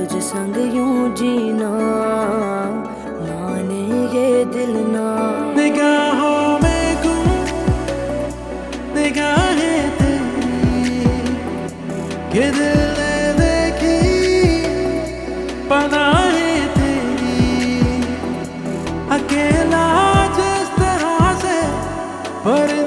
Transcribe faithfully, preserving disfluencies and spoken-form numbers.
तुझ संग यूं जीना माने ये दिल ना। निगाहों में गुम निगाहें तेरी के दिल ने देखी पनाहें तेरी। अकेला जिस तरह से पर